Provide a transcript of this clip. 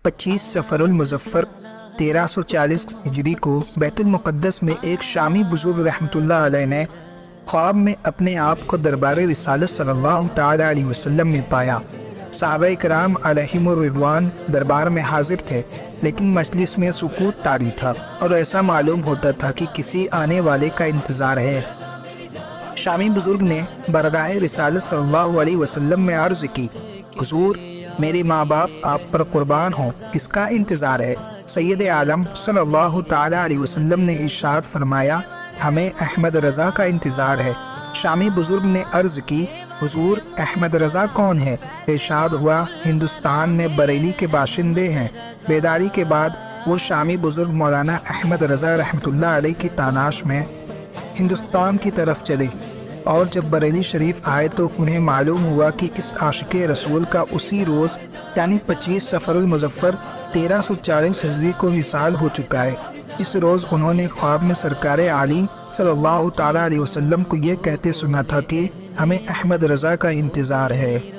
25 سفر المظفر 1340 ہجری کو بیت المقدس میں ایک شامی بزرگ رحمۃ اللہ علیہ نے خواب میں اپنے آپ کو دربار رسالت صلی اللہ تعالی علیہ وسلم میں پایا۔ صحابہ کرام علیہم الرضوان دربار میں حاضر تھے، لیکن مجلس میں سکوت طاری تھا اور ایسا معلوم ہوتا تھا کہ کسی آنے والے کا انتظار ہے۔ شامی بزرگ نے برگاہ رسالت صلی اللہ علیہ وسلم میں عرض کی، حضور میرے ماں باپ آپ پر قربان ہوں، کس کا انتظار ہے؟ سید عالم صلی اللہ تعالی علیہ وسلم نے ارشاد فرمایا، ہمیں احمد رضا کا انتظار ہے۔ شامی بزرگ نے عرض کی، حضور احمد رضا کون ہے؟ ارشاد ہوا، ہندوستان میں بریلی کے باشندے ہیں۔ بیداری کے بعد وہ شامی بزرگ مولانا احمد رضا رحمۃ اللہ علیہ کی تاناش میں ہندوستان کی طرف چلے، اور جب بریلی شریف آئے تو انہیں معلوم ہوا کہ اس عاشق رسول کا اسی روز یعنی 25 سفر المظفر 1340 ہجری کو وصال ہو چکا ہے۔ اس روز انہوں نے خواب میں سرکار عالی صلی اللہ تعالی علیہ وسلم کو یہ کہتے سنا تھا کہ ہمیں احمد رضا کا انتظار ہے۔